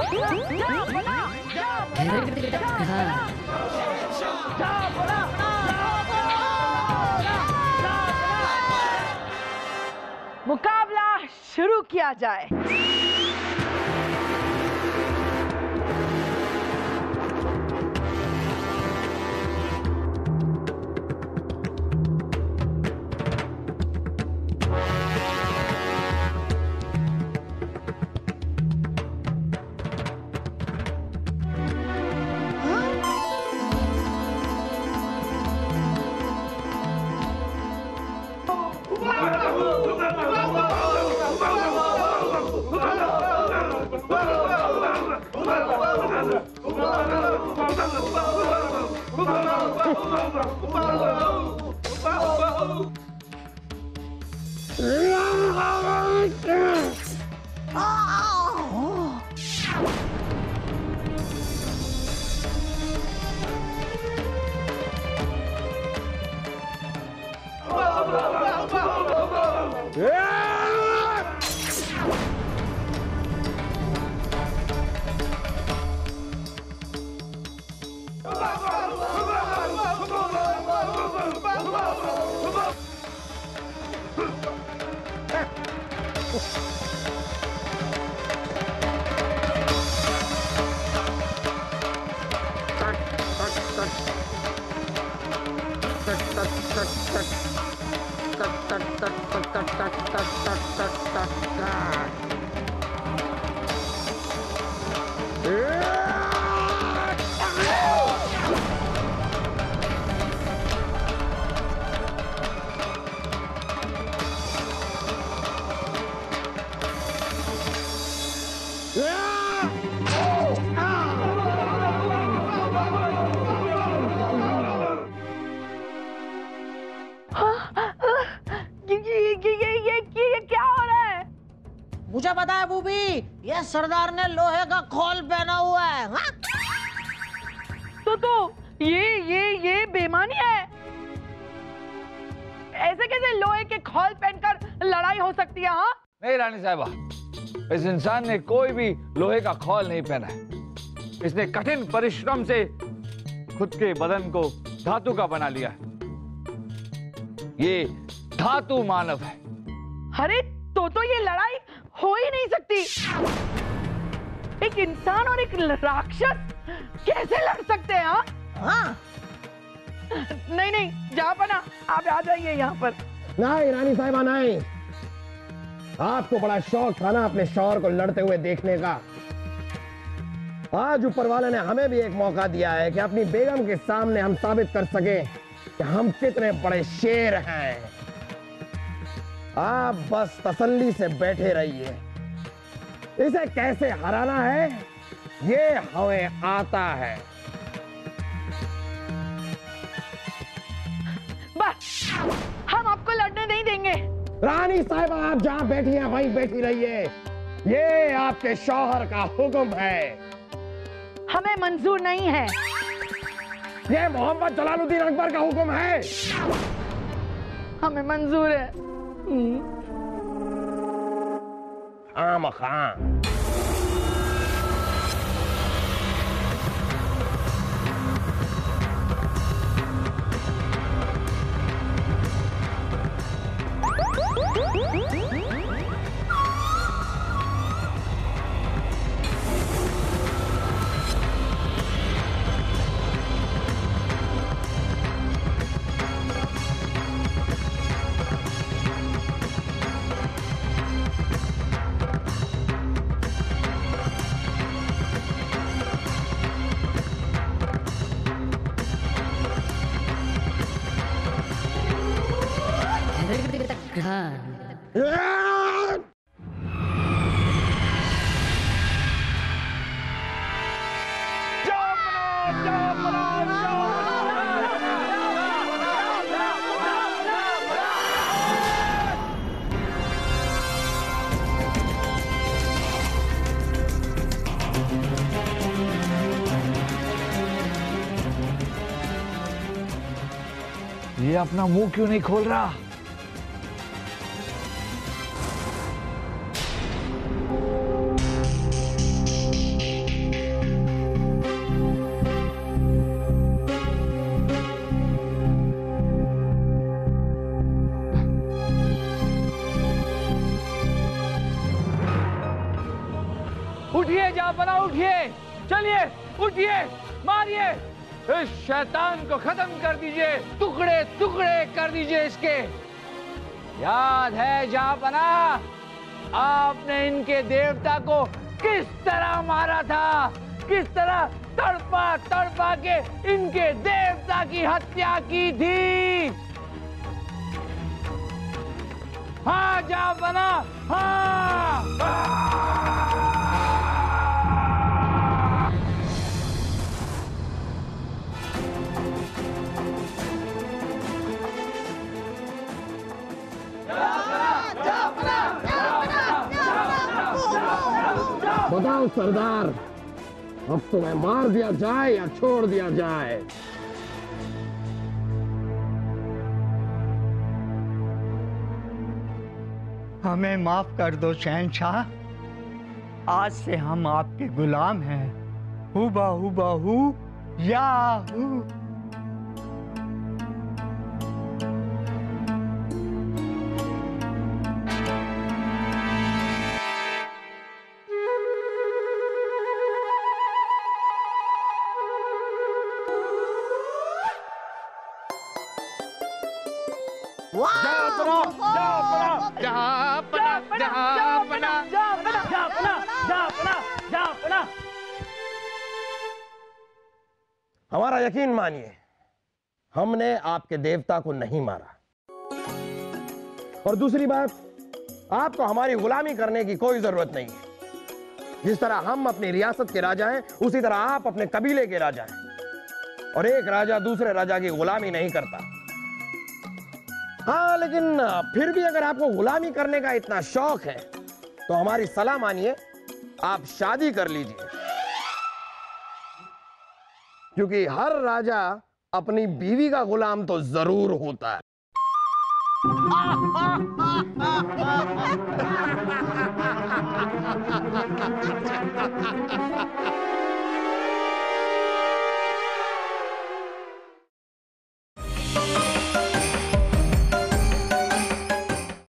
मुकाबला शुरू किया जाए। मुझे पता है बूबी, ये सरदार ने लोहे का खोल पहना हुआ है। हाँ? तो ये बेईमानी है। ऐसे कैसे लोहे के खोल पहनकर लड़ाई हो सकती है? हाँ नहीं रानी साहिबा, इस इंसान ने कोई भी लोहे का खोल नहीं पहना है। इसने कठिन परिश्रम से खुद के बदन को धातु का बना लिया है। ये धातु मानव है। अरे तो ये लड़ाई हो ही नहीं सकती। एक इंसान और एक राक्षस कैसे लड़ सकते हैं? हाँ? नहीं जहाँपना, आप आ जाइए यहाँ पर। नहीं रानी साहिबा नहीं, आपको बड़ा शौक था ना अपने शौहर को लड़ते हुए देखने का। आज ऊपर वाले ने हमें भी एक मौका दिया है कि अपनी बेगम के सामने हम साबित कर सके कि हम कितने बड़े शेर हैं। आप बस तसल्ली से बैठे रहिए। इसे कैसे हराना है ये हमें आता है। बस हम आपको लड़ने नहीं देंगे। रानी साहिबा आप जहां बैठी हैं वहीं बैठी रहिए। ये आपके शौहर का हुक्म है। हमें मंजूर नहीं है। ये मोहम्मद जलालुद्दीन अकबर का हुक्म है। हमें मंजूर है। खाम खां ये अपना मुंह क्यों नहीं खोल रहा? जापना उठिए, चलिए उठिए, मारिए, इस शैतान को खत्म कर दीजिए, टुकड़े टुकड़े कर दीजिए इसके। याद है जापना, आपने इनके देवता को किस तरह मारा था, किस तरह तड़पा तड़पा के इनके देवता की हत्या की थी। हाँ जापना, हाँ। बताओ सरदार, अब तुम्हें मार दिया जाए या छोड़ दिया जाए? हमें माफ कर दो शहंशाह, आज से हम आपके गुलाम हैं। हुबा हुबा हु याहू। हमारा यकीन मानिए, हमने आपके देवता को नहीं मारा। और दूसरी बात, आपको हमारी गुलामी करने की कोई जरूरत नहीं है। जिस तरह हम अपनी रियासत के राजा हैं, उसी तरह आप अपने कबीले के राजा हैं। और एक राजा दूसरे राजा की गुलामी नहीं करता। हाँ, लेकिन फिर भी अगर आपको गुलामी करने का इतना शौक है तो हमारी सलाह मानिए, आप शादी कर लीजिए, क्योंकि हर राजा अपनी बीवी का गुलाम तो जरूर होता है।